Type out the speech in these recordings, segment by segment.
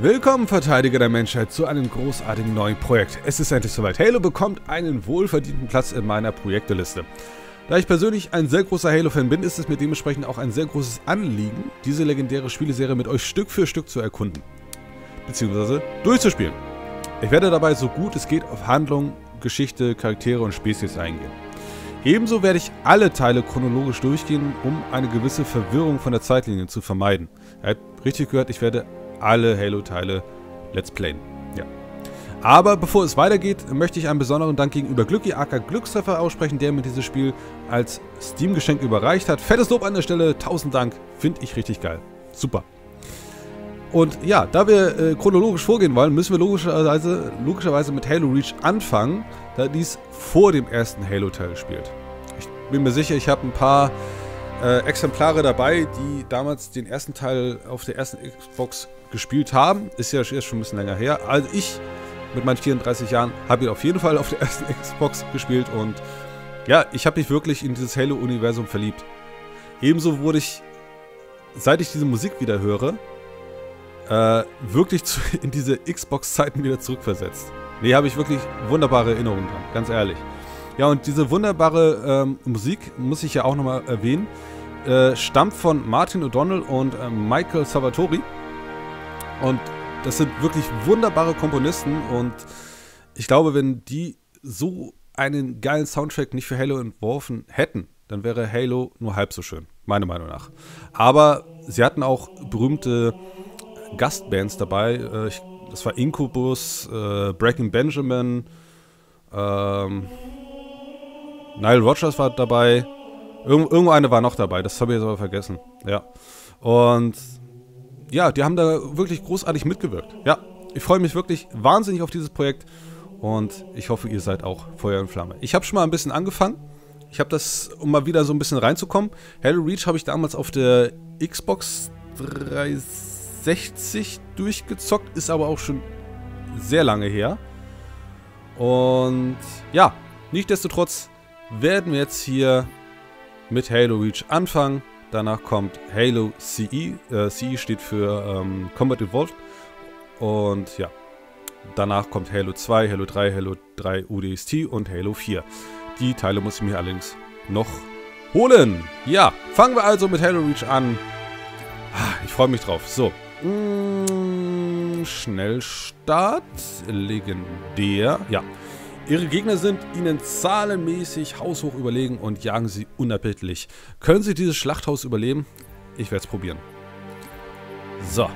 Willkommen, Verteidiger der Menschheit, zu einem großartigen neuen Projekt. Es ist endlich soweit. Halo bekommt einen wohlverdienten Platz in meiner Projekteliste. Da ich persönlich ein sehr großer Halo-Fan bin, ist es mir dementsprechend auch ein sehr großes Anliegen, diese legendäre Spieleserie mit euch Stück für Stück zu erkunden. Beziehungsweise durchzuspielen. Ich werde dabei so gut es geht auf Handlung, Geschichte, Charaktere und Spezies eingehen. Ebenso werde ich alle Teile chronologisch durchgehen, um eine gewisse Verwirrung von der Zeitlinie zu vermeiden. Ihr habt richtig gehört, ich werde alle Halo-Teile Let's Playen. Ja. Aber bevor es weitergeht, möchte ich einen besonderen Dank gegenüber Glücki aka Glückstreffer aussprechen, der mir dieses Spiel als Steam-Geschenk überreicht hat. Fettes Lob an der Stelle, 1000 Dank, finde ich richtig geil. Super. Und ja, da wir chronologisch vorgehen wollen, müssen wir logischerweise mit Halo Reach anfangen, da dies vor dem ersten Halo-Teil spielt. Ich bin mir sicher, ich habe ein paar Exemplare dabei, die damals den ersten Teil auf der ersten Xbox gespielt haben. Ist ja erst schon ein bisschen länger her. Also ich mit meinen 34 Jahren habe ihn auf jeden Fall auf der ersten Xbox gespielt und ja, ich habe mich wirklich in dieses Halo-Universum verliebt. Ebenso wurde ich, seit ich diese Musik wieder höre, wirklich in diese Xbox-Zeiten wieder zurückversetzt. Nee, habe ich wirklich wunderbare Erinnerungen dran, ganz ehrlich. Ja, und diese wunderbare Musik, muss ich ja auch nochmal erwähnen, stammt von Martin O'Donnell und Michael Salvatori. Und das sind wirklich wunderbare Komponisten und ich glaube, wenn die so einen geilen Soundtrack nicht für Halo entworfen hätten, dann wäre Halo nur halb so schön, meiner Meinung nach. Aber sie hatten auch berühmte Gastbands dabei. Das war Incubus, Breaking Benjamin, Nile Rodgers war dabei. Irgendwo eine war noch dabei, das habe ich jetzt aber vergessen. Ja. Und ja, die haben da wirklich großartig mitgewirkt. Ja, ich freue mich wirklich wahnsinnig auf dieses Projekt und ich hoffe, ihr seid auch Feuer und Flamme. Ich habe schon mal ein bisschen angefangen. Ich habe das, um mal wieder so ein bisschen reinzukommen. Halo Reach habe ich damals auf der Xbox 360 durchgezockt, ist aber auch schon sehr lange her. Und ja, nichtsdestotrotz werden wir jetzt hier mit Halo Reach anfangen. Danach kommt Halo CE. CE steht für Combat Evolved. Und ja, danach kommt Halo 2, Halo 3, Halo 3 ODST und Halo 4. Die Teile muss ich mir allerdings noch holen. Ja, fangen wir also mit Halo Reach an. Ich freue mich drauf. So. Schnellstart. Legendär. Ja. Ihre Gegner sind ihnen zahlenmäßig haushoch überlegen und jagen sie unerbittlich. Können sie dieses Schlachthaus überleben? Ich werde es probieren. So.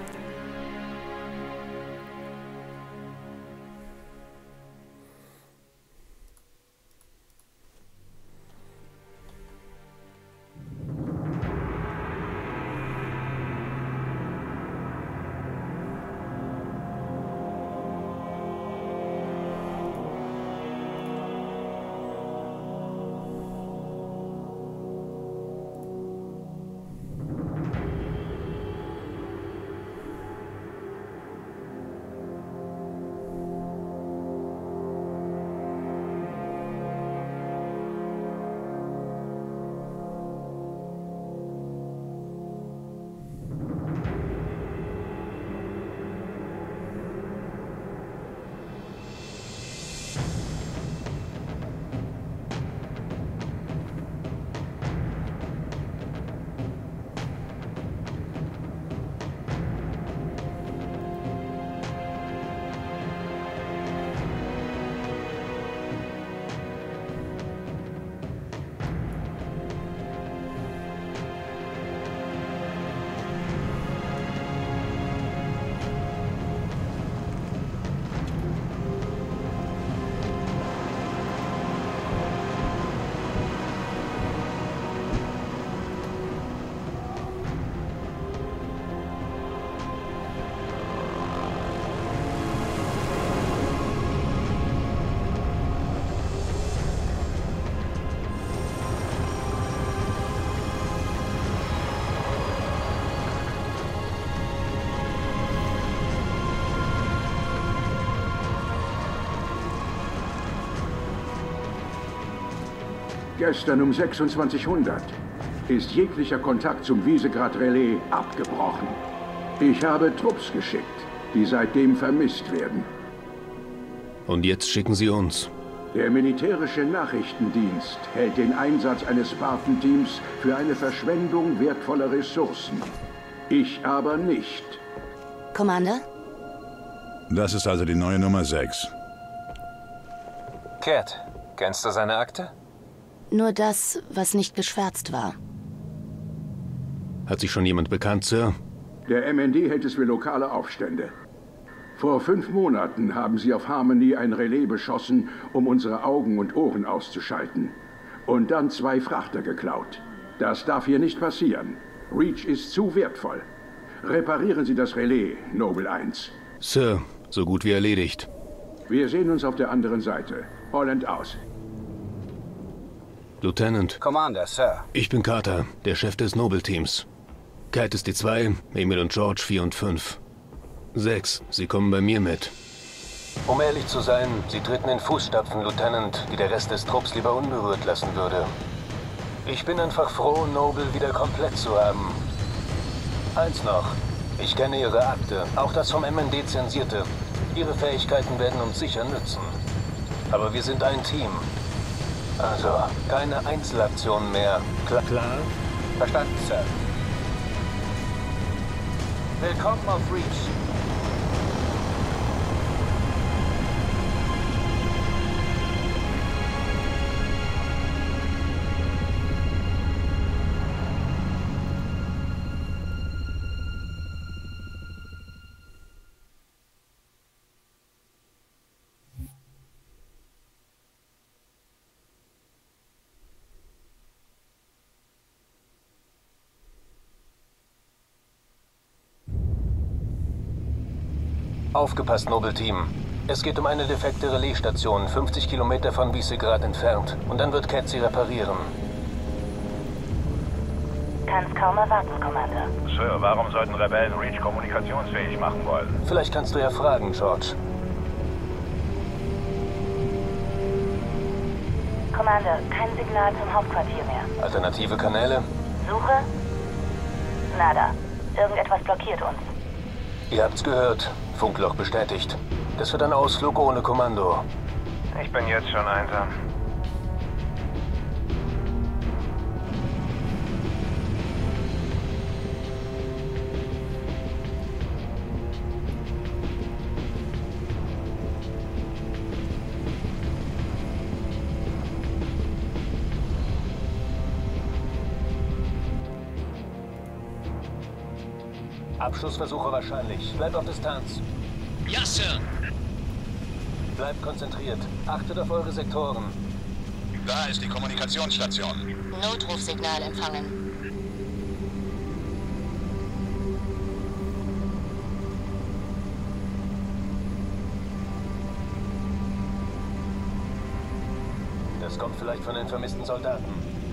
Gestern um 2600 ist jeglicher Kontakt zum Visegrad Relais abgebrochen. Ich habe Trupps geschickt. die seitdem vermisst werden. Und jetzt schicken Sie uns. Der militärische Nachrichtendienst hält den Einsatz eines Spartan-Teams für eine Verschwendung wertvoller Ressourcen. Ich aber nicht. Commander? Das ist also die neue Nummer 6. Cat, kennst du seine Akte? Nur das, was nicht geschwärzt war. Hat sich schon jemand bekannt, Sir? Der MND hält es für lokale Aufstände. Vor 5 Monaten haben sie auf Harmony ein Relais beschossen, um unsere Augen und Ohren auszuschalten. Und dann 2 Frachter geklaut. Das darf hier nicht passieren. Reach ist zu wertvoll. Reparieren Sie das Relais, Noble 1. Sir, so gut wie erledigt. Wir sehen uns auf der anderen Seite. Holland aus. Lieutenant. Commander, Sir. Ich bin Carter, der Chef des Noble-Teams. Cat ist die 2, Emil und George 4 und 5. 6, Sie kommen bei mir mit. Um ehrlich zu sein, Sie treten in Fußstapfen, Lieutenant, die der Rest des Trupps lieber unberührt lassen würde. Ich bin einfach froh, Noble wieder komplett zu haben. Eins noch. Ich kenne Ihre Akte, auch das vom MND zensierte. Ihre Fähigkeiten werden uns sicher nützen. Aber wir sind ein Team. Also, keine Einzelaktionen mehr. Klar? Verstanden, Sir. Willkommen auf Reach. Aufgepasst, Noble-Team. Es geht um eine defekte Relaisstation, 50 Kilometer von Visegrad entfernt. Und dann wird Cat sie reparieren. Kann's kaum erwarten, Commander. Sir, warum sollten Rebellen Reach kommunikationsfähig machen wollen? Vielleicht kannst du ja fragen, George. Commander, kein Signal zum Hauptquartier mehr. Alternative Kanäle? Suche? Nada. Irgendetwas blockiert uns. Ihr habt's gehört. Funkloch bestätigt. Das wird ein Ausflug ohne Kommando. Ich bin jetzt schon einsam. Abschussversuche wahrscheinlich. Bleibt auf Distanz. Ja, Sir. Bleibt konzentriert. Achtet auf eure Sektoren. Da ist die Kommunikationsstation. Notrufsignal empfangen. Das kommt vielleicht von den vermissten Soldaten.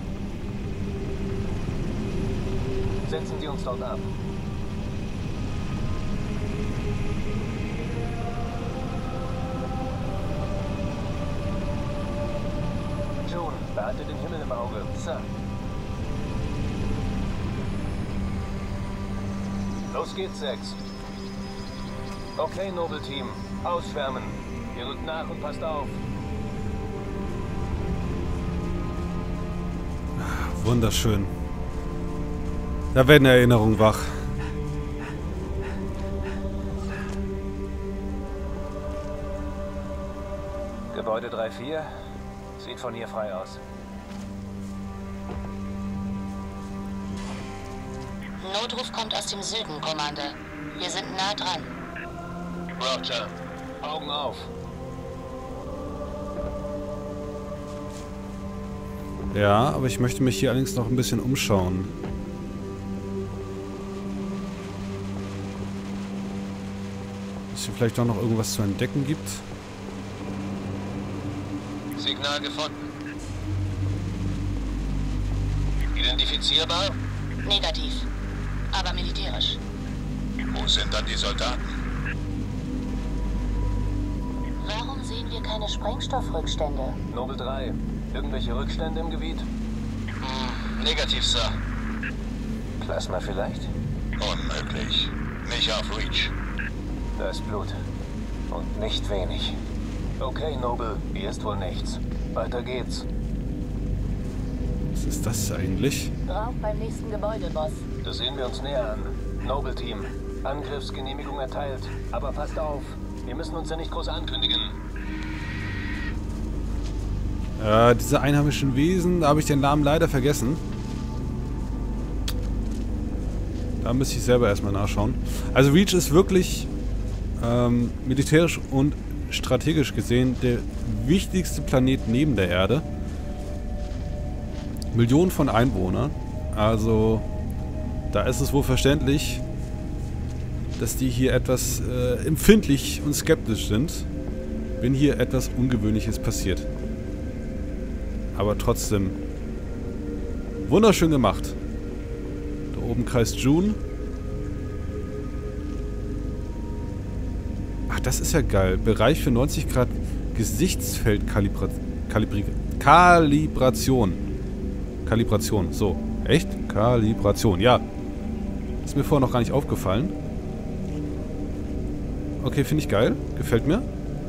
Setzen Sie uns dort ab. June, behalte den Himmel im Auge. Sir. Los geht's, 6. Okay, Noble-Team. Ausschwärmen. Ihr rückt nach und passt auf. Wunderschön. Da werden Erinnerungen wach. Gebäude 3-4. Sieht von hier frei aus. Notruf kommt aus dem Süden, Commander. Wir sind nah dran. Roger. Augen auf. Ja, aber ich möchte mich hier allerdings noch ein bisschen umschauen. Dass es hier vielleicht auch noch irgendwas zu entdecken gibt. Signal gefunden. Identifizierbar? Negativ. Aber militärisch. Wo sind dann die Soldaten? Warum sehen wir keine Sprengstoffrückstände? Noble 3. Irgendwelche Rückstände im Gebiet? Negativ, Sir. Plasma vielleicht? Unmöglich. Nicht auf Reach. Da ist Blut. Und nicht wenig. Okay, Noble, hier ist wohl nichts. Weiter geht's. Was ist das eigentlich? Drauf beim nächsten Gebäude, Boss. Das sehen wir uns näher an. Noble-Team. Angriffsgenehmigung erteilt. Aber passt auf. Wir müssen uns ja nicht groß ankündigen. Diese einheimischen Wesen, da habe ich den Namen leider vergessen. Da müsste ich selber erstmal nachschauen. Also Reach ist wirklich militärisch und strategisch gesehen der wichtigste Planet neben der Erde. Millionen von Einwohnern. Also da ist es wohl verständlich, dass die hier etwas empfindlich und skeptisch sind, wenn hier etwas Ungewöhnliches passiert. Aber trotzdem wunderschön gemacht. Da oben kreist June. Ach, das ist ja geil. Bereich für 90 Grad Gesichtsfeld-Kalibration. Kalibration, so. Echt? Kalibration, ja. Ist mir vorher noch gar nicht aufgefallen. Okay, finde ich geil. Gefällt mir.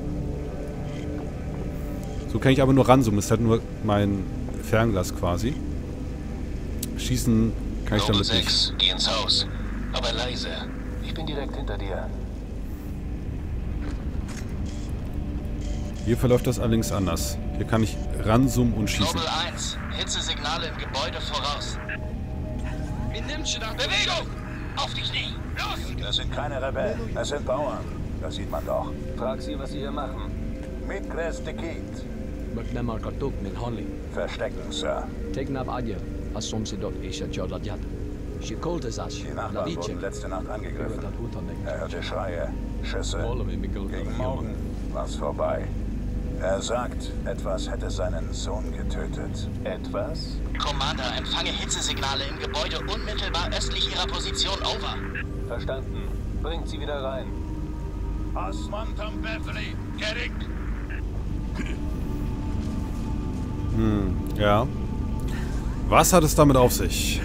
So kann ich aber nur ranzoomen. Das ist halt nur mein Fernglas quasi. Schießen kann ich damit nicht. 6, geh ins Haus. Aber leise. Ich bin direkt hinter dir. Hier verläuft das allerdings anders. Hier kann ich ranzoomen und schießen. Noble 1, Hitzesignale im Gebäude voraus. Wie nimmst du nach Bewegung? Auf die Knie! Los! Das sind keine Rebellen, das sind Bauern. Das sieht man doch. Frag sie, was sie hier machen. Midcrest Dekit. McNamara kartok min handling. Verstecken, Sir. Tegnab Adje, als soms sie dort ist, Jodadjat. Sie kolt es as. Die Nachbarn wurden letzte Nacht angegriffen. Er hörte Schreie, Schüsse. Gegen Morgen war's vorbei. Er sagt, etwas hätte seinen Sohn getötet. Etwas? Commander, empfange Hitzesignale im Gebäude unmittelbar östlich Ihrer Position, over. Verstanden. Bringt sie wieder rein. Asmantam Beverly, Gerik. Ja. Was hat es damit auf sich?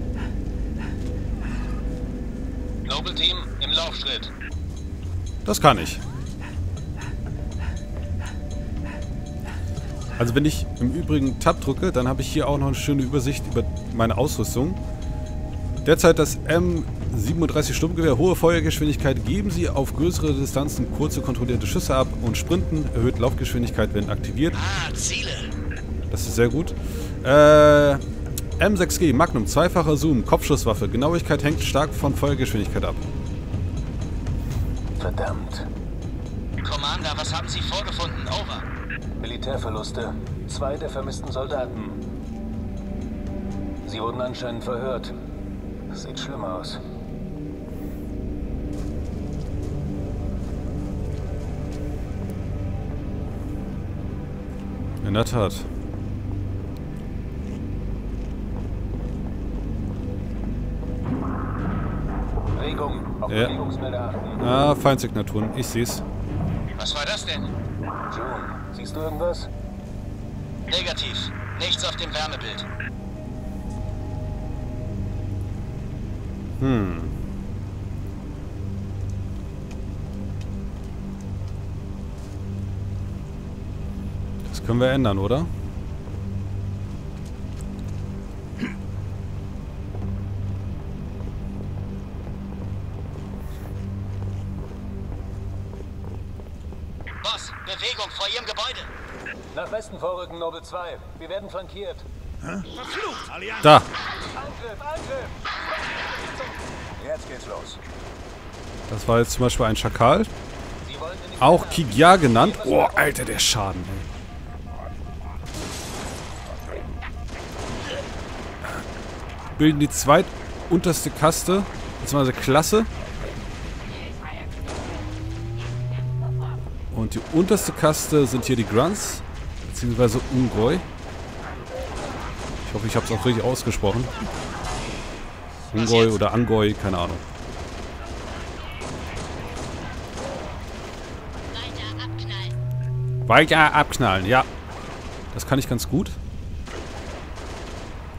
Noble Team im Laufschritt. Das kann ich. Also wenn ich im Übrigen Tab drücke, dann habe ich hier auch noch eine schöne Übersicht über meine Ausrüstung. Derzeit das M37 Sturmgewehr, hohe Feuergeschwindigkeit, geben Sie auf größere Distanzen kurze kontrollierte Schüsse ab und Sprinten, erhöht Laufgeschwindigkeit, wenn aktiviert. Ah, Ziele. Das ist sehr gut. M6G, Magnum, zweifacher Zoom, Kopfschusswaffe, Genauigkeit hängt stark von Feuergeschwindigkeit ab. Verdammt. Commander, was haben Sie vorgefunden, over? Militärverluste. 2 der vermissten Soldaten. Sie wurden anscheinend verhört. Sieht schlimm aus. In der Tat. Regung. Auf Bewegungsmelder achten. Ah, Feindsignaturen. Ich seh's. Was war das denn? June, siehst du irgendwas? Negativ. Nichts auf dem Wärmebild. Das können wir ändern, oder? Boss, Bewegung vor Ihrem Gebäude. Nach Westen vorrücken, Noble 2. Wir werden flankiert. Da! Angriff, Angriff! Jetzt geht's los. Das war jetzt zum Beispiel ein Schakal. Sie wollen in die Auch Kigya genannt. Oh, Alter, der Schaden, ey. Bilden die zweitunterste Kaste, beziehungsweise Klasse. Und die unterste Kaste sind hier die Grunts, beziehungsweise Ungoi. Ich hoffe, ich habe es auch richtig ausgesprochen. Ungoi oder Angoi, keine Ahnung. Weiter abknallen. Weiter abknallen, ja. Das kann ich ganz gut.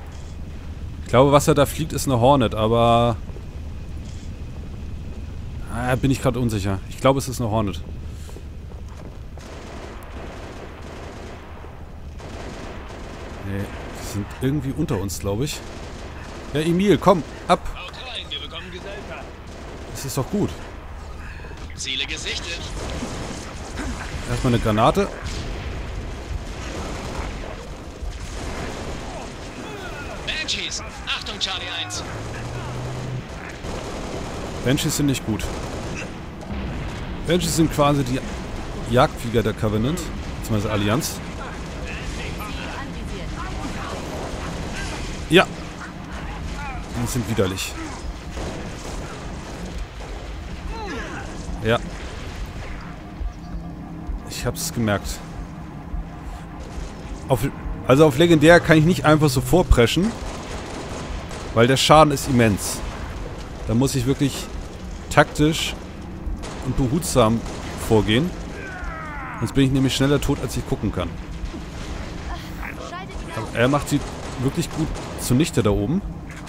Ich glaube, was da fliegt, ist eine Hornet, aber... Bin ich gerade unsicher. Ich glaube, es ist eine Hornet. Nee, die sind irgendwie unter uns, glaube ich. Ja, Emil, komm, ab. Das ist doch gut. Ziele gesichtet. Erstmal eine Granate. Banshees. Achtung, Charlie 1. Banshees sind nicht gut. Banshees sind quasi die Jagdflieger der Covenant, beziehungsweise Allianz. Ja. Die sind widerlich. Ja. Ich hab's gemerkt. Also auf Legendär kann ich nicht einfach so vorpreschen, weil der Schaden ist immens. Da muss ich wirklich taktisch und behutsam vorgehen. Sonst bin ich nämlich schneller tot, als ich gucken kann. Aber er macht sie wirklich gut zunichte da oben.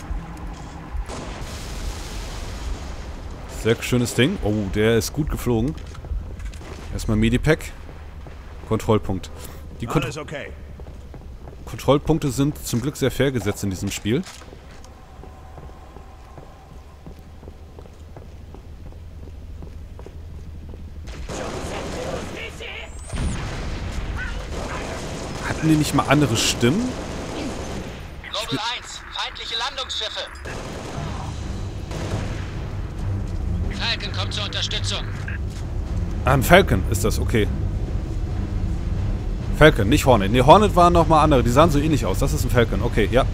Sehr schönes Ding. Oh, der ist gut geflogen. Erstmal Medipack. Kontrollpunkt. Die Kontrollpunkte sind zum Glück sehr fair gesetzt in diesem Spiel. Hatten die nicht mal andere Stimmen? Noble 1, feindliche Landungsschiffe. Falcon kommt zur Unterstützung. Ah, ein Falcon ist das, okay. Falcon, nicht Hornet. Ne, Hornet waren nochmal andere. Die sahen so ähnlich aus. Das ist ein Falcon, okay, ja.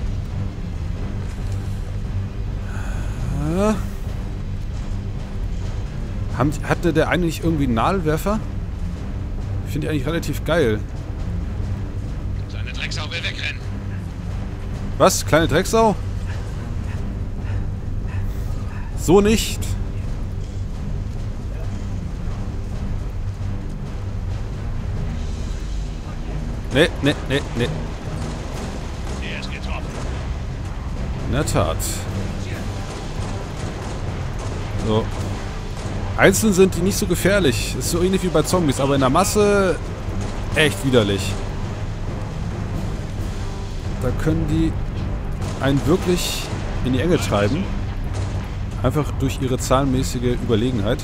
Hatte der eine nicht irgendwie einen Nadelwerfer? Ich finde die eigentlich relativ geil. Seine Drecksau will wegrennen. Was? Kleine Drecksau? So nicht. Nee. Er ist getroffen. In der Tat. So. Einzeln sind die nicht so gefährlich. Ist so ähnlich wie bei Zombies, aber in der Masse echt widerlich. Da können die einen wirklich in die Enge treiben. Einfach durch ihre zahlenmäßige Überlegenheit.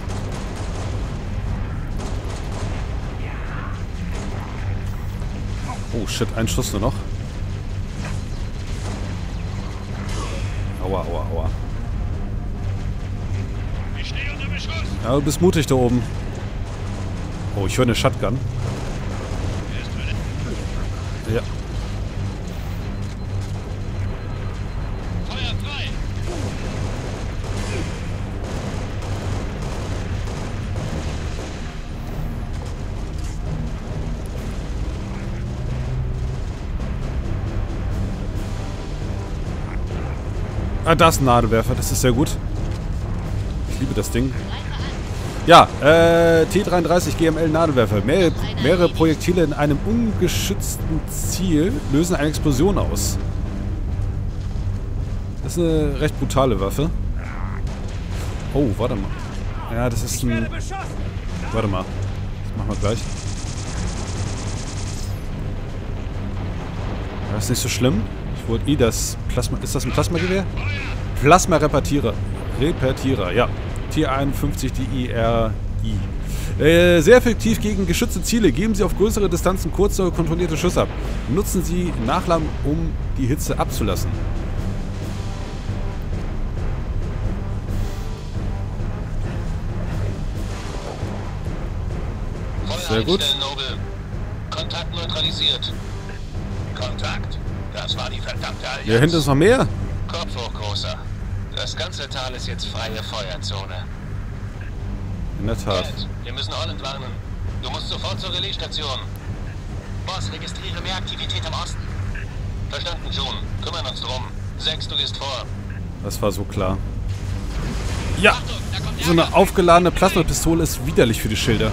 Oh shit, ein Schuss nur noch. Aua. Ich stehe unter Beschuss. Ja, du bist mutig da oben. Oh, ich höre eine Shotgun. Ja. Feuer frei. Ah, da ist ein Nadelwerfer, das ist sehr gut. Ich liebe das Ding. Ja, T-33 GML Nadelwerfer. Mehrere Projektile in einem ungeschützten Ziel lösen eine Explosion aus. Das ist eine recht brutale Waffe. Oh, warte mal. Ja, das ist ein... Warte mal. Das machen wir gleich. Das ist nicht so schlimm. Ich wollte das Plasma... Ist das ein Plasmagewehr? Plasma-Repetierer. Ja. T51 DIRI. Sehr effektiv gegen geschützte Ziele. Geben Sie auf größere Distanzen kurze, kontrollierte Schüsse ab. Nutzen Sie Nachladen, um die Hitze abzulassen. Sehr gut. Kontakt neutralisiert. Kontakt? Das war die verdammte Allianz. Hier hinten ist noch mehr. Kopf hoch, Großer. Das ganze Tal ist jetzt freie Feuerzone. In der Tat. Ed, wir müssen Holland warnen. Du musst sofort zur Relaisstation. Boss, registriere mehr Aktivität im Osten. Verstanden, June. Kümmern uns drum. 6, du gehst vor. Das war so klar. Ja! So eine aufgeladene Plasmapistole ist widerlich für die Schilder.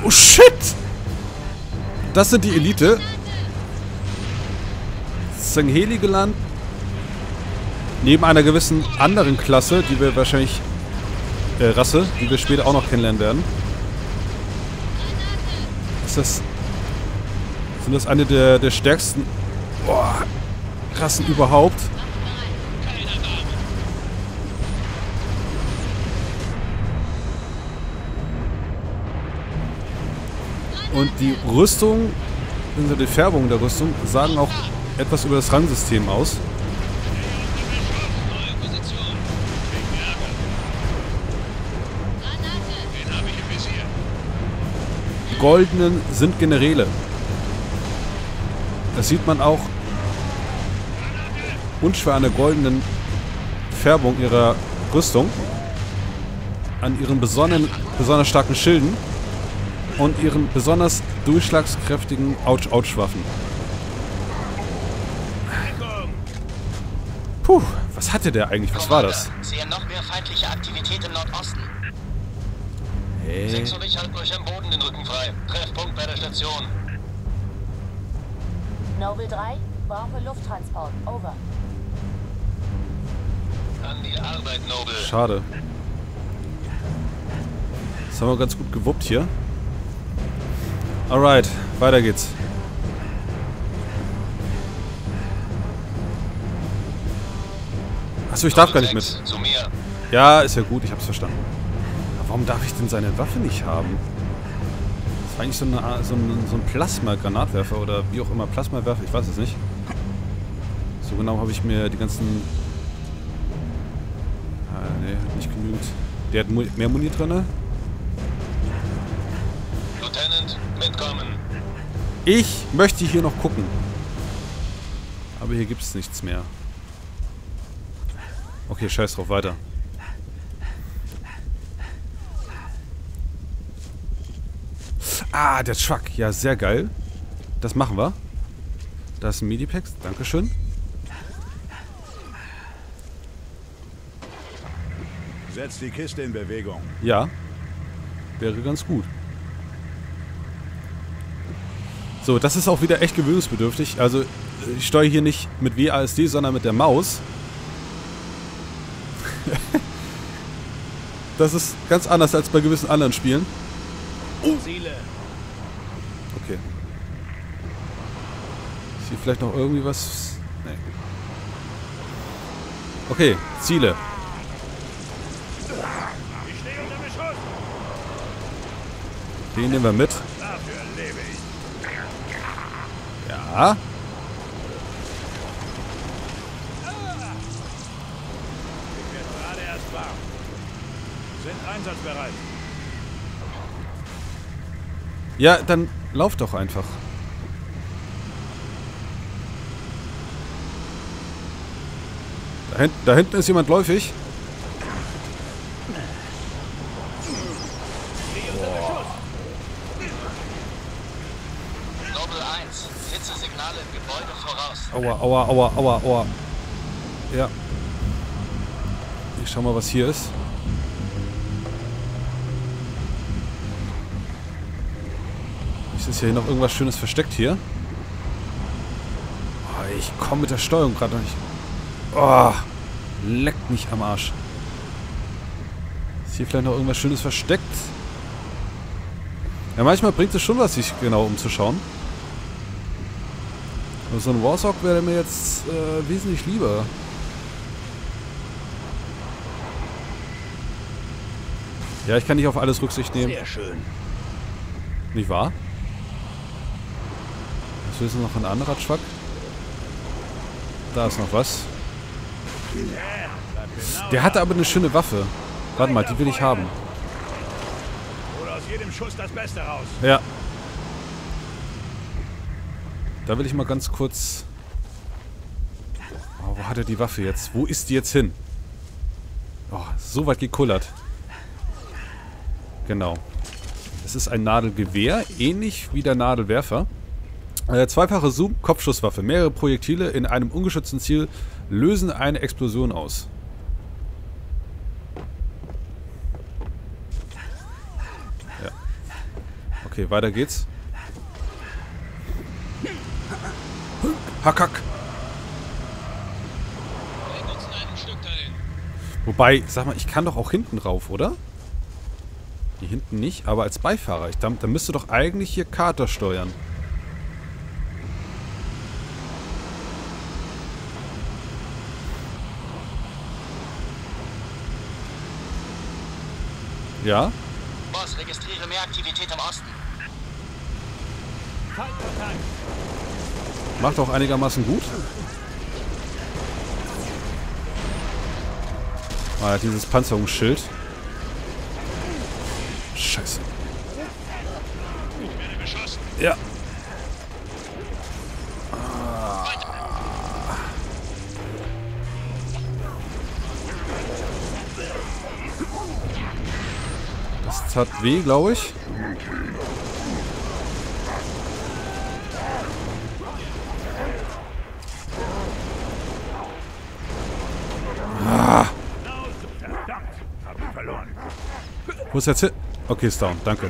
Oh shit! Das sind die Elite. Heli gelandet. Neben einer gewissen anderen Klasse, die wir wahrscheinlich... Rasse, die wir später auch noch kennenlernen werden. Sind das eine der stärksten Rassen überhaupt? Und die Rüstung, also die Färbung der Rüstung, sagen auch etwas über das Rangsystem aus. Die Goldenen sind Generäle. Das sieht man auch unschwer an der goldenen Färbung ihrer Rüstung, an ihren besonders starken Schilden und ihren besonders durchschlagskräftigen Ouch-Ouch-Waffen. Puh, was hatte der eigentlich? Was war das? Sehen noch mehr feindliche Aktivität im Nordosten. Hey. 6 und ich halten euch am Boden den Rücken frei. Treffpunkt bei der Station. Noble 3, brauche Lufttransport. Over. An die Arbeit, Noble. Schade. Das haben wir ganz gut gewuppt hier. Alright, weiter geht's. Achso, ich darf gar nicht mit. Zu mir. Ja, ist ja gut, ich hab's verstanden. Aber warum darf ich denn seine Waffe nicht haben? Das war eigentlich so ein Plasma-Granatwerfer oder wie auch immer. Plasmawerfer, ich weiß es nicht. So genau habe ich mir die ganzen... nee, hat nicht genügend. Der hat mehr Muni drin. Lieutenant, mitkommen. Ich möchte hier noch gucken. Aber hier gibt es nichts mehr. Okay, scheiß drauf, weiter. Ah, der Truck. Ja, sehr geil. Das machen wir. Da ist ein Medipack. Dankeschön. Setz die Kiste in Bewegung. Ja. Wäre ganz gut. So, das ist auch wieder echt gewöhnungsbedürftig. Also, ich steuere hier nicht mit WASD, sondern mit der Maus. Das ist ganz anders als bei gewissen anderen Spielen. Ziele. Okay. Ist hier vielleicht noch irgendwie was? Nee. Okay, Ziele. Ich stehe unter Beschuss. Den nehmen wir mit. Dafür lebe ich. Ja. Ich werde gerade erst warm. Sind einsatzbereit. Ja, dann lauf doch einfach. Da hinten ist jemand läufig. Noble 1, Hitzesignale im Gebäude voraus. Aua, aua, aua, aua, aua. Ja. Ich schau mal, was hier ist. Ist hier noch irgendwas Schönes versteckt hier? Oh, ich komme mit der Steuerung gerade noch nicht. Oh, leckt mich am Arsch. Ist hier vielleicht noch irgendwas Schönes versteckt? Ja, manchmal bringt es schon was, sich genau umzuschauen. Aber so ein Warthog wäre mir jetzt wesentlich lieber. Ja, ich kann nicht auf alles Rücksicht nehmen. Sehr schön. Nicht wahr? So ist noch ein anderer Truck. Da ist noch was. Der hatte aber eine schöne Waffe. Warte mal, die will ich haben. Oder aus jedem Schuss das Beste raus. Ja. Da will ich mal ganz kurz... Oh, wo hat er die Waffe jetzt? Wo ist die jetzt hin? Oh, so weit gekullert. Genau. Es ist ein Nadelgewehr, ähnlich wie der Nadelwerfer. Zweifache Zoom, Kopfschusswaffe. Mehrere Projektile in einem ungeschützten Ziel lösen eine Explosion aus. Ja. Okay, weiter geht's. Hackhack. Wobei, sag mal, ich kann doch auch hinten rauf, oder? Hier hinten nicht, aber als Beifahrer. Da müsste doch eigentlich hier Carter steuern. Ja? Boss, registriere mehr Aktivität im Osten. Macht auch einigermaßen gut. Ah, dieses Panzerungsschild. Scheiße. Ja. Das tat weh, glaube ich. Wo ist jetzt hin? Okay, ist down. Danke.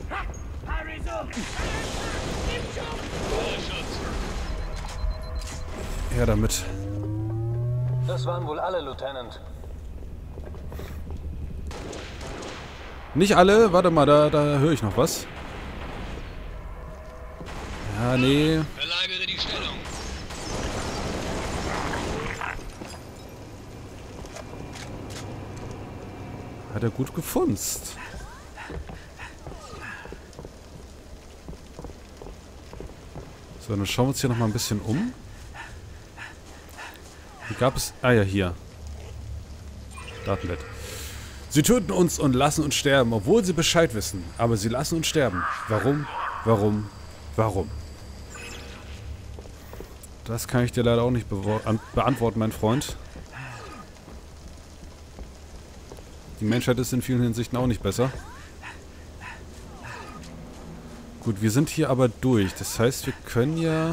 Ja, damit. Das waren wohl alle, Lieutenant. Nicht alle? Warte mal, da höre ich noch was. Ja, nee. Verlagere die Stellung. Hat er gut gefunzt. So, dann schauen wir uns hier nochmal ein bisschen um. Wie gab es... Ah ja, hier. Datenblatt. Sie töten uns und lassen uns sterben, obwohl sie Bescheid wissen. Aber sie lassen uns sterben. Warum? Warum? Warum? Das kann ich dir leider auch nicht beantworten, mein Freund. Die Menschheit ist in vielen Hinsichten auch nicht besser. Gut, wir sind hier aber durch. Das heißt, wir können ja...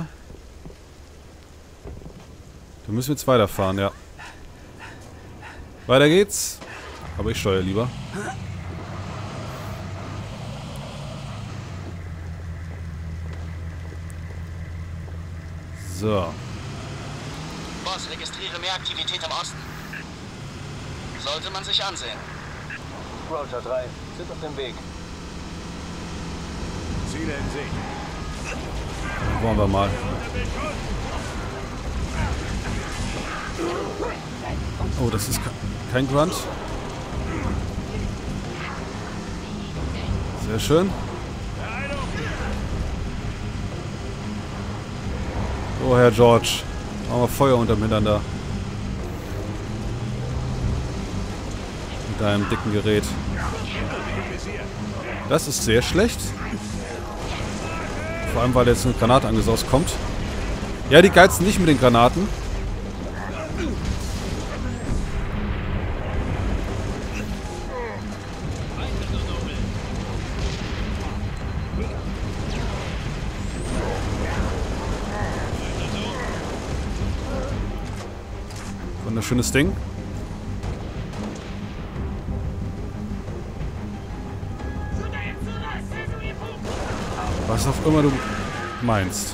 Da müssen wir jetzt weiterfahren, ja. Weiter geht's. Aber ich steuere lieber. So. Boss, registriere mehr Aktivität im Osten. Sollte man sich ansehen. Roger 3, sind auf dem Weg. Ziele in Sicht. Wollen wir mal. Oh, das ist kein Grunt. Sehr schön. Oh, Herr George. Machen wir Feuer unterm Hintern da. Mit deinem dicken Gerät. Das ist sehr schlecht. Vor allem, weil jetzt eine Granate angesaust kommt. Ja, die geizen nicht mit den Granaten. Wunderschönes Ding. Was auch immer du meinst.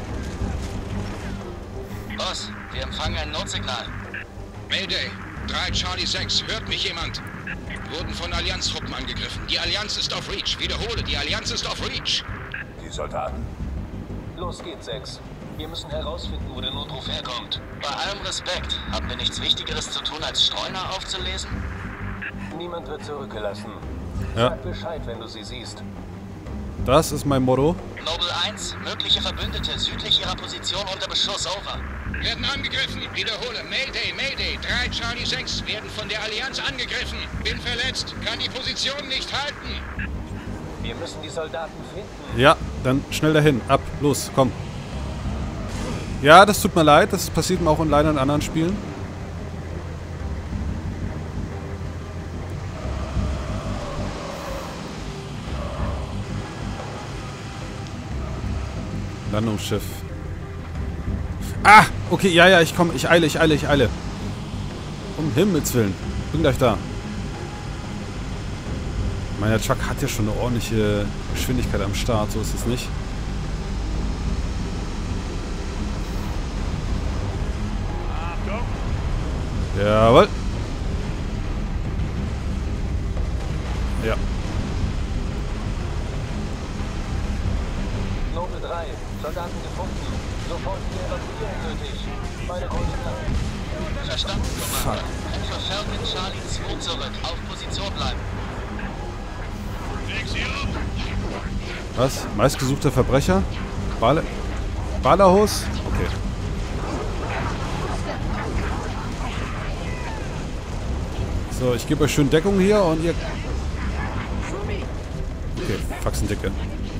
Boss, wir empfangen ein Notsignal. Mayday, 3 Charlie 6, hört mich jemand? Wurden von Allianz-Truppen angegriffen. Die Allianz ist auf Reach. Wiederhole, die Allianz ist auf Reach. Die Soldaten. Los geht's, 6. Wir müssen herausfinden, wo der Notruf herkommt. Bei allem Respekt, haben wir nichts Wichtigeres zu tun, als Streuner aufzulesen? Niemand wird zurückgelassen. Ja. Sag Bescheid, wenn du sie siehst. Das ist mein Motto. Noble 1, mögliche Verbündete südlich ihrer Position unter Beschuss, over. Werden angegriffen. Wiederhole, Mayday, Mayday, 3 Charlie 6 werden von der Allianz angegriffen. Bin verletzt, kann die Position nicht halten. Wir müssen die Soldaten finden. Ja, dann schnell dahin. Ab, los, komm. Ja, das tut mir leid. Das passiert mir auch leider in anderen Spielen. Landungsschiff. Ah! Okay, ja, ich komme. Ich eile. Um Himmels Willen. Bin gleich da. Mein Truck hat ja schon eine ordentliche Geschwindigkeit am Start, so ist es nicht. Jawohl. Ja. Noble 3, Soldaten gefunden. Sofort die Evakuierung nötig. Meine Koordinaten. Verstanden, Commander. Für Falcon Charlie 2 zurück. Auf Position bleiben. Was? Meistgesuchter Verbrecher? Ballerhaus? Okay. So, ich gebe euch schön Deckung hier und ihr... Okay, Faxendicke.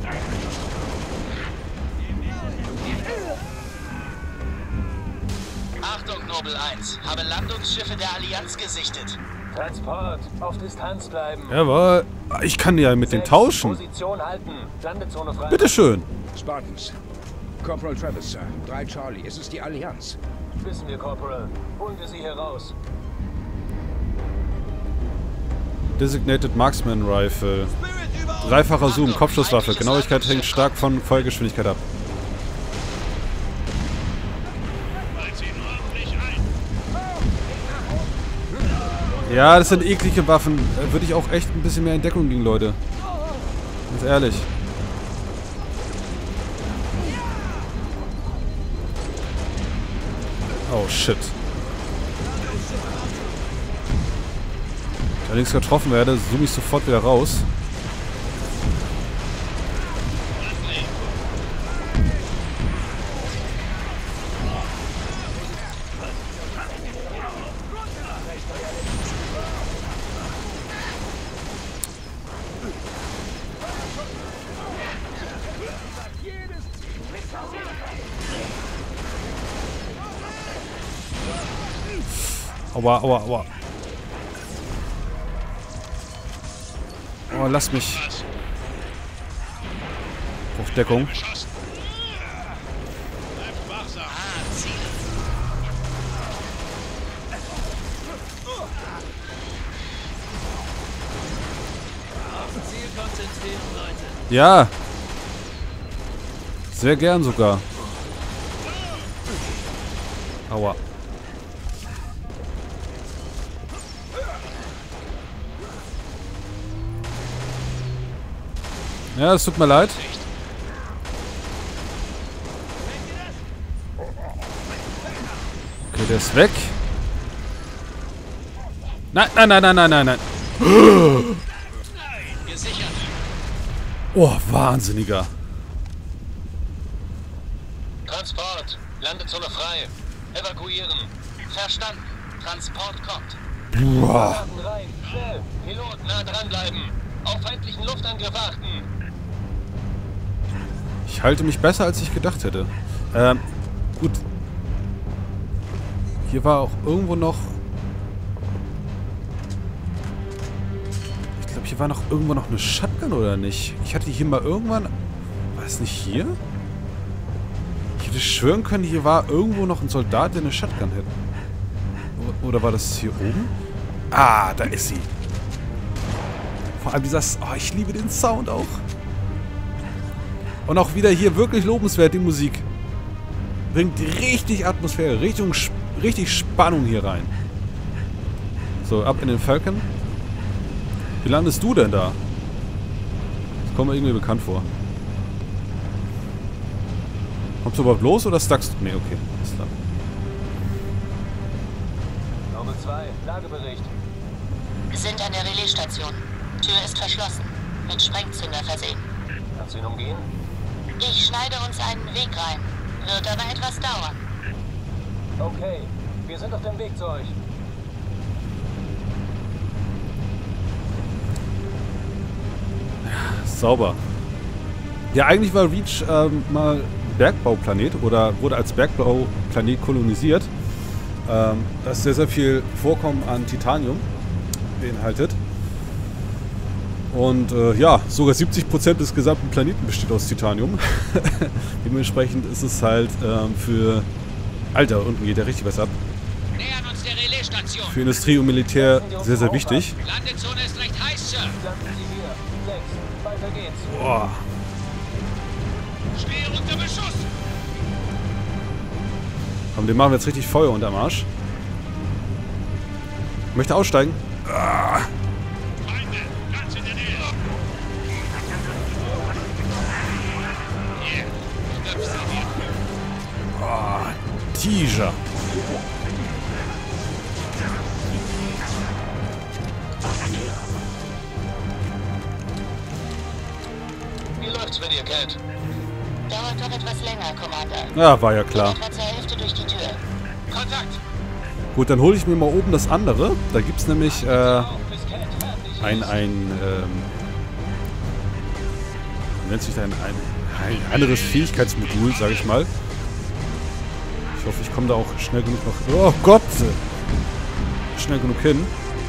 Achtung, Noble 1. Habe Landungsschiffe der Allianz gesichtet. Transport, auf Distanz bleiben. Jawohl. Ich kann ja mit dem tauschen. Position halten. Landezone frei. Bitteschön. Spartans. Corporal Travis, Sir. 3 Charlie. Ist es die Allianz? Wissen wir, Corporal. Holen wir sie hier raus. Designated Marksman Rifle. Dreifacher Zoom, Kopfschusswaffe. Genauigkeit hängt stark von Feuergeschwindigkeit ab. Ja, das sind eklige Waffen. Da würde ich auch echt ein bisschen mehr in Deckung gehen, Leute. Ganz ehrlich. Oh, shit. Wenn ich allerdings getroffen werde, zoome ich sofort wieder raus. Aua, aua, aua. Oh, lass mich. Auf Deckung. Ja. Sehr gern sogar. Aua. Ja, es tut mir leid. Okay, der ist weg. Nein, nein, nein, nein, nein, nein, nein. Oh, Wahnsinniger. Transport. Landezone frei. Evakuieren. Verstanden. Transport kommt. Boah. Rein. Schnell. Pilot, nah dranbleiben. Auf feindlichen Luftangriff achten. Ich halte mich besser, als ich gedacht hätte. Gut. Hier war auch irgendwo noch... Ich glaube, hier war noch irgendwo noch eine Shotgun, oder nicht? Ich hatte hier mal irgendwann... War es nicht hier? Ich hätte schwören können, hier war irgendwo noch ein Soldat, der eine Shotgun hätte. Oder war das hier oben? Ah, da ist sie. Vor allem dieser... Oh, ich liebe den Sound auch. Und auch wieder hier wirklich lobenswert, die Musik. Bringt richtig Atmosphäre, richtig Spannung hier rein. So, ab in den Falcon. Wie landest du denn da? Das kommt mir irgendwie bekannt vor. Kommst du überhaupt los oder stackst du? Ne, okay. Ist klar. Noble 2, Lagebericht. Wir sind an der Relaisstation. Tür ist verschlossen. Mit Sprengzünder versehen. Kannst du ihn umgehen? Ich schneide uns einen Weg rein. Wird aber etwas dauern. Okay, wir sind auf dem Weg zu euch. Sauber. Ja, eigentlich war Reach mal Bergbauplanet oder wurde als Bergbauplanet kolonisiert. Das sehr, sehr viel Vorkommen an Titanium beinhaltet. Und ja, sogar 70% des gesamten Planeten besteht aus Titanium. Dementsprechend ist es halt für... Alter, unten geht ja richtig was ab. Nähern uns der Relaisstation. Für Industrie und Militär sehr, sehr wichtig. Landezone ist recht heiß, Sir. Weiter geht's. Boah. Stehe unter Beschuss! Komm, den machen wir jetzt richtig Feuer unterm Arsch. Möchte aussteigen. Ah. Feinde, ganz in der Nähe! Hier, stöpst sie hier. Oh, Tiger. Wie läuft's mit dir, Cat? Dauert noch etwas länger, Commander. Ja, war ja klar. Etwa zur Hälfte durch die Tür. Kontakt! Gut, dann hole ich mir mal oben das andere. Da gibt es nämlich nennt sich da ein anderes Fähigkeitsmodul, sage ich mal. Ich hoffe, ich komme da auch schnell genug noch... Oh Gott! Schnell genug hin.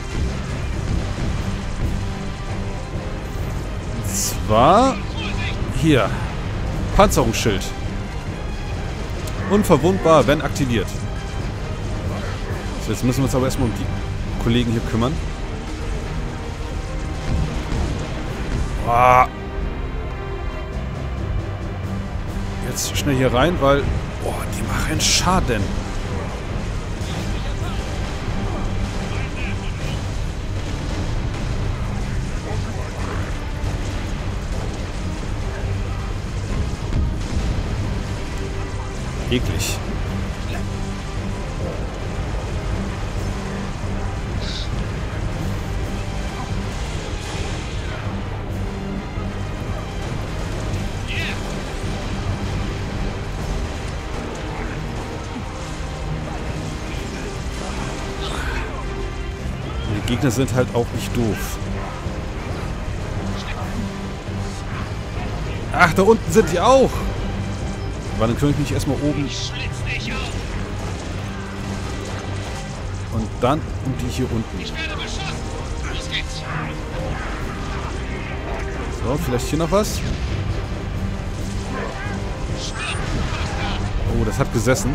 Und zwar... Hier. Panzerungsschild. Unverwundbar, wenn aktiviert. So, jetzt müssen wir uns aber erstmal um die Kollegen hier kümmern. Oh. Jetzt schnell hier rein, weil... Oh, die machen Schaden. Eklig. Die Gegner sind halt auch nicht doof. Ach, da unten sind die auch. Aber dann kann ich mich erstmal oben. Und dann um die hier unten. So, vielleicht hier noch was. Oh, das hat gesessen.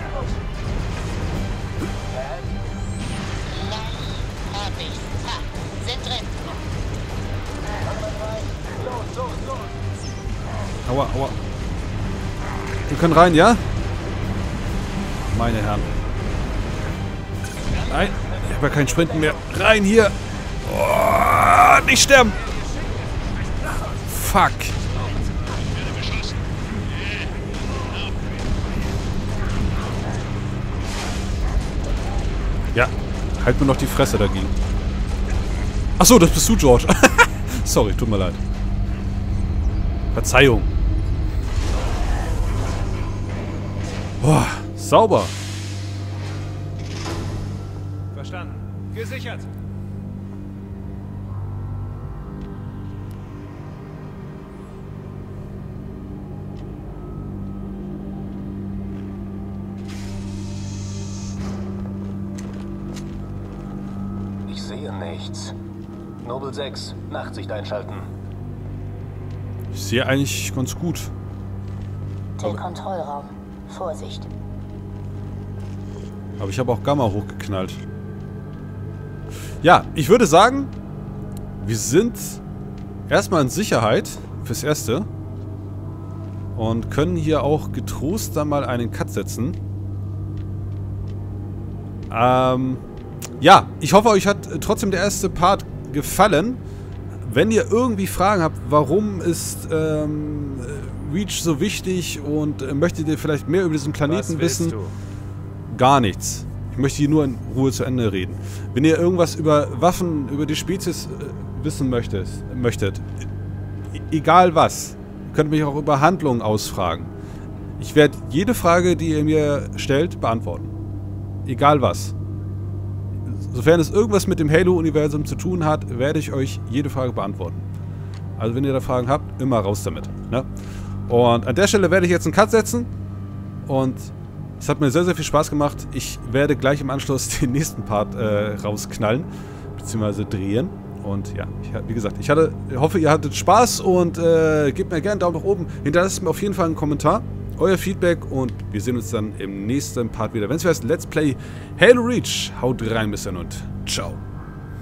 Aua, aua. Wir können rein, ja? Meine Herren. Nein, ich habe ja keinen Sprinten mehr. Rein hier. Oh, nicht sterben. Fuck. Ja, halt mir noch die Fresse dagegen. Achso, das bist du, George. Sorry, tut mir leid. Verzeihung. Boah, sauber. Verstanden. Gesichert. Ich sehe nichts. Noble 6, Nachtsicht einschalten. Ich sehe eigentlich ganz gut. Der Kontrollraum. Vorsicht. Aber ich habe auch Gamma hochgeknallt. Ja, ich würde sagen, wir sind erstmal in Sicherheit fürs Erste. Und können hier auch getrost dann mal einen Cut setzen. Ja, ich hoffe, euch hat trotzdem der erste Part gefallen. Wenn ihr irgendwie Fragen habt, warum ist Reach so wichtig und möchtet ihr vielleicht mehr über diesen Planeten wissen? Gar nichts. Ich möchte hier nur in Ruhe zu Ende reden. Wenn ihr irgendwas über Waffen, über die Spezies wissen möchtet, egal was, könnt ihr mich auch über Handlungen ausfragen. Ich werde jede Frage, die ihr mir stellt, beantworten. Egal was. Sofern es irgendwas mit dem Halo-Universum zu tun hat, werde ich euch jede Frage beantworten. Also wenn ihr da Fragen habt, immer raus damit. Ne? Und an der Stelle werde ich jetzt einen Cut setzen. Und es hat mir sehr, sehr viel Spaß gemacht. Ich werde gleich im Anschluss den nächsten Part rausknallen. Beziehungsweise drehen. Und ja, wie gesagt, ich hoffe, ihr hattet Spaß. Und gebt mir gerne einen Daumen nach oben. Hinterlasst mir auf jeden Fall einen Kommentar. Euer Feedback. Und wir sehen uns dann im nächsten Part wieder. Wenn es heißt Let's Play Halo Reach. Haut rein, bis dann und ciao.